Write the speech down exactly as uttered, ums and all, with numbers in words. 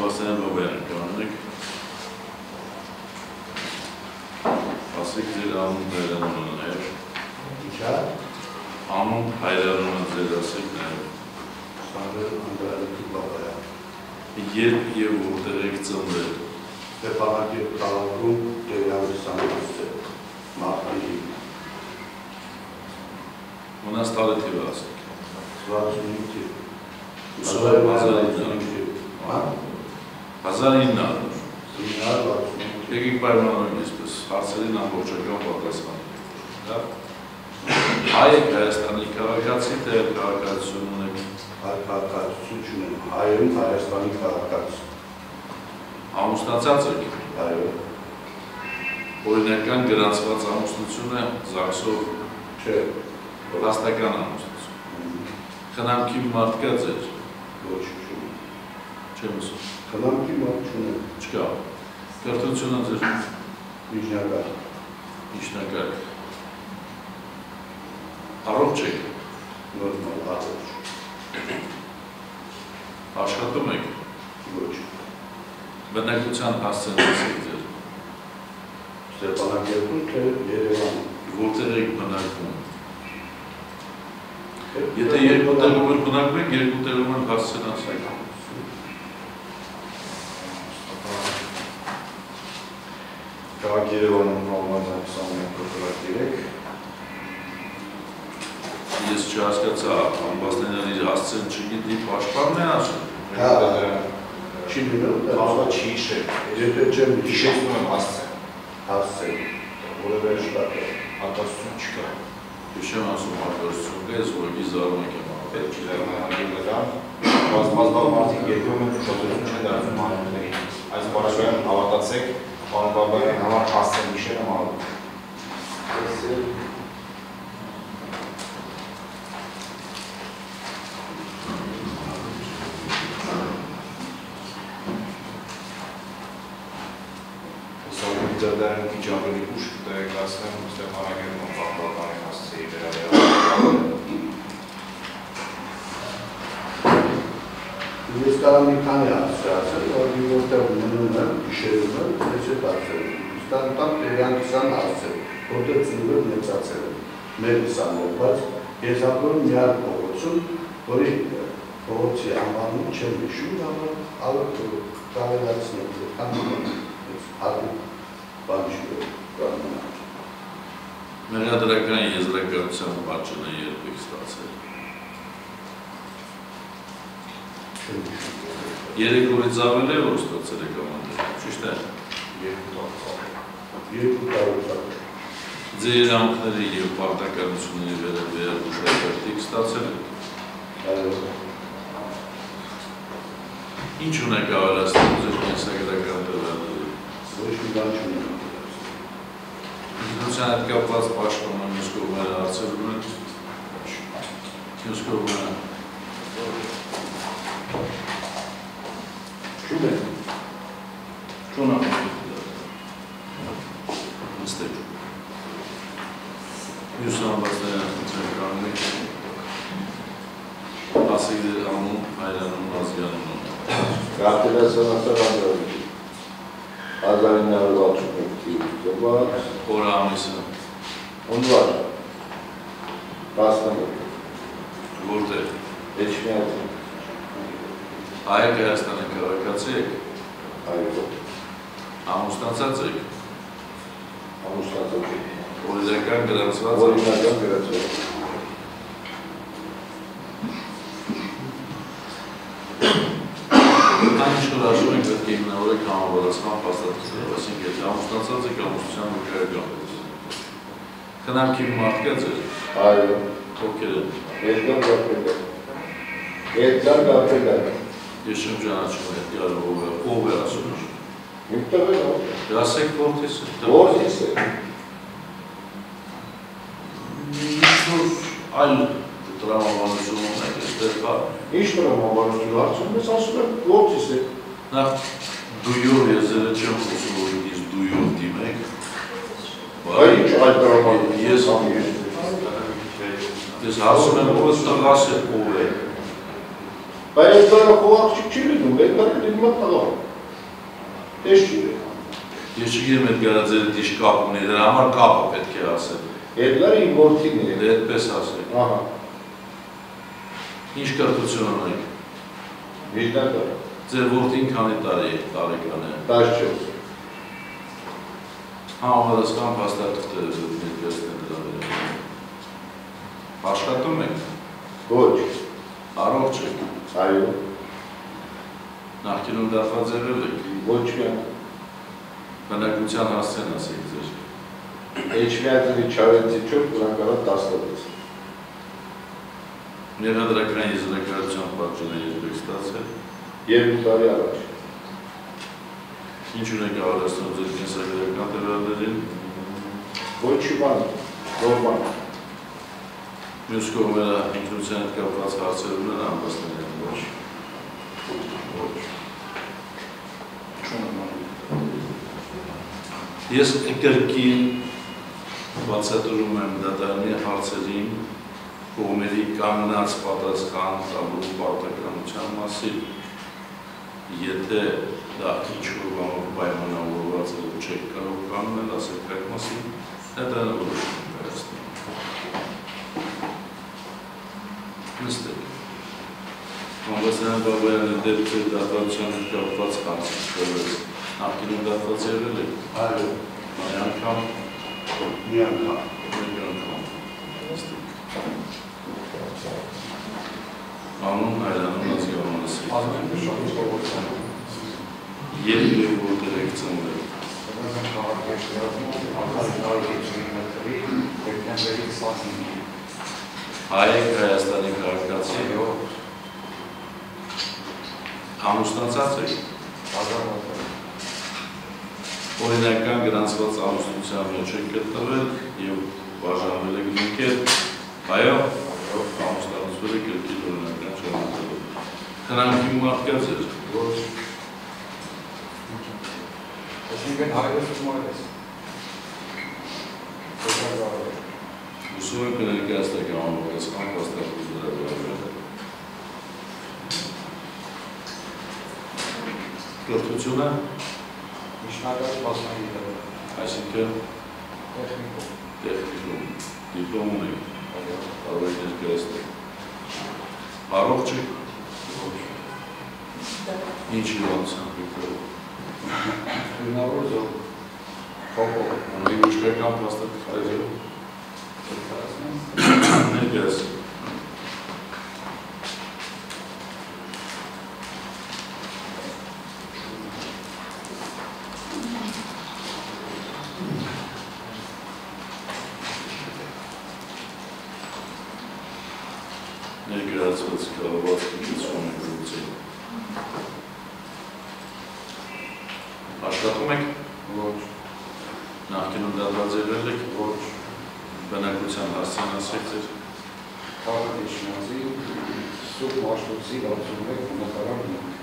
Sebastian Bobyan կանոնեք ասեք ձեր անուն հայրանունն էր Ինչա անուն հայրանունը ձեր ասեք նաև Սանդր Անդրեյ Բաբայան երբ և որտեղ եք ծնվել Ստեփանակերտ քաղաքում Տերյանի Սամբասը մարտի Մոնաստարի թիվը ասեք վաթսունհինգ թիվ հազար ինը հարյուր վաթսունհինգ եկեք պայմանավորենք այսպես հարցերին ամբողջական պատասխան հայ եք Հայաստանի քաղաքացի թե քաղաքացիություն ունեք քաղաքացիություն չունեմ հայերում Հայաստանի քաղաքացի ամուսնացած եք այո օրինական գրանցված ամուսնությունը ԶԱԳՍ-ով չէ ռաստական ամուսնություն խնամքի մարդ կա ձեր ոչ չունեմ չեմ ասում խնամքի մարդ չունեմ չկա կրթությունը ձեր միջնակարգ միջնակարգ առողջ եք նորմալ առողջ աշխատում եք ոչ բնակության հասցեներից եք ձեր Ստեփանակերտում թե Երևանում որտեղ եք բնակվում եթե երկու տեղում էլ բնակվում եք երկու տեղում էլ հասցենաց եք Քաղաք Երևանում նորմալ քսաներեք փոքրակերեք ես չհասկացա ամբաստանյան իր հասցեն չգիտի պաշտպանն է ասում հա չի լինում Ահա չի իշել, եթե չեմ իշեցնում եմ հասցեն, հասցեն որևէ շտատ արտասություն չկա, Ես չեմ ասում արտասություն կա, ես որքի զարմակ եմ պետք չի լեռնանալի վրա, բազմազբաղ մարդիկ երկում են ուշադրություն չեն դարձնում հանրություններին, այս բարակայում հավատացեք, պարոն Բաբայանի համար հասցեն իշել եմ ալու։ Դարդարին քիչ ավելի ուշ կտեղեկացնեմ Ստեփանակերտում Պապականի հասցեի վերաբերյալ։ Ես կարող մի քանի հարց ասել, որ մի որտեղ մնում եմ, գիշերում եմ, ես հետ ասել եմ։ Ստան տակ Տերյան քսան ասել, որտեղ ծնվել մեծացել եմ, մեր քսանով, բայց ես ապրում մի հատ փողոցում, որի փողոցի անվանումը չեմ հիշում, αλλά կավելացնեմ, քանի հատուկ բանջուրը կանոնը։ Մեղադրական եզրակացության պատճենը երբ եք ստացել։ Երեք օրից ավել է, որ ստացել եք ամաններ, ճիշտ է։ Երկու տարուց Ձեր իրանքների և պարտականությունների վերաբերյալ ուշադրություն ստացել եք։ այո։ Ինչ ունեք ավելացնել ձեր կենսագրական տվյալները։ Ոչ մի բան չունեմ։ Ինքնության հետ կապված պաշտպանում մյուս կողմերը հարցեր ունեն։ Մյուս կողմերը Չունեմ։ Չունեմ։ Նստեք։ Մյուս ամբաստանյան կանոնը ասեք ձեր անուն, հայրանուն, ազգանունը։ Գարտելասանասար Անդրեյ հազար ինը հարյուր վաթսունհինգ թիվ Օրը ամիսը Հունվար տասնմեկ որտեղ Էջմիածին Հայ եք Հայաստանի քաղաքացի եք այո ամուսնացած եք ամուսնացած օրինական գրանցված օրինական գրանցված Ինչ որ ասում եք պետք է հիմնավորեք համապատասխան փաստաթղթեր, այսինքն եթե ամուսնացած եք ամուսնության վկայական Խնամքի մարդ կա ձեր այո ովքեր են Էդգար Գաբրիելյան Էդգար Գաբրիելյան Ես չեմ ճանաչում Էդգար ով է ասում Իմ տղեն ով Ասեք որդիս է Որդիս է Ինչ-որ այլ տրամաբանություն ունեք այստեղ կա Ինչ տրամաբանություն հարցում ես ասում եմ որդիս է Նախ դույով եզերը չեմ խոսում որ ինձ դույով դիմեք Այ ինչ այլ տրամաբանություն Ես Ես հարցում եմ ով տղաս է ով է Բայց այդ բանը խոհաղջիկ չի լինում, այդ բանը լինում է տղա։ Տես չի լինում։ Ես չգիտեմ այդ գարաձերը դիշ կապ ունի, դրա համար կապը պետք է ասել։ Այդ լարը իմ որդին է։ Դե այդպես ասեք։ Ահա։ Ինչ կրթություն ունեք։ Միջնակարգ։ Ձեր որդին քանի տարի է, տարեկան է։ տասնչորս։ Համապատասխան փաստաթղթեր եք ներկայացնել դրա վերաբերյալ։ Աշխատում եք։ Ոչ։ Առողջ եք։ Այո։ Նախկինում դատված եղել եք։ Ոչ միայն։ Բնակության հասցեն ասեք ձեր։ Էջմիածնի չարենցի չորս բնակարան տասնվեց։ Մեղադրական եզրակացության պատճառը երբեք ստացել։ Երկու տարի առաջ։ Ինչ ունեք ավելացնում ձեր կենսագրական տվյալներին։ Ոչ մի բան, նորմալ։ Մյուս կողմերը ինքնության հետ կապված հարցեր ունեն ամբաստները ոչ։ Ոչ։ Ես կրկին բացատրում եմ դատարանի հարցերին կողմերի կանգնած պատասխան տալու պարտականության մասին։ Եթե դա ինչ-որ բանով պայմանավորված է ու չեք կարող կանգնել, ասեք այդ մասին, դա որոշում կայացնի։ Նստեք։ Համբաստյան Բաբայանի դեպքեր դատվարության հետ կապված հարցեր նախկինում դատված եղել եք։ Այո։ Մի անգամ։ Մի անգամ։ Մի անգամ։ Անուն հայրանում ազգանունս եք։ Երբ և որտեղ եք ծնվել։ Հայ եք Հայաստանի քաղաքացի։ Ամուսնացած եք։ Օրինական գրանցված ամուսնության մեջ եք գտնվել և բաժանվել եք նույնքեր, այո, ամուսնացվել եք կրկին օրինական չանցելով։ Խնամքի մարդկաց էր։ Ոչ։ Այսինքն հայրս ու մայրս։ Ուսում եք ներկայացնեք համապատասխան փաստաթղթեր դրա վերաբերյալ։ Կրթությունը։ Միջնակարգ մասնագիտել։ Այսինքն Տեխնիկում։ տեխնիկում, դիպլոմ ունեք, կարող եք ներկայացնել։ Առողջ եք։ Ինչ հիվանդությամբ եք կրում։ Հնարավոր զոհ։ Խոպով, ունեք բժշկական փաստաթղթեր։ Ներկայացնեք։ Ներկայացված կառավարության գծում եք գործել։ Աշխատում եք։ Ոչ։ Նախկինում դատված եղել եք։ Ոչ։ Բնակության հասցեն ասեք ձեր։ Քաղաք Էջմիածի Սուրբ Մաշտոցի ութսուն մեկ բնակարան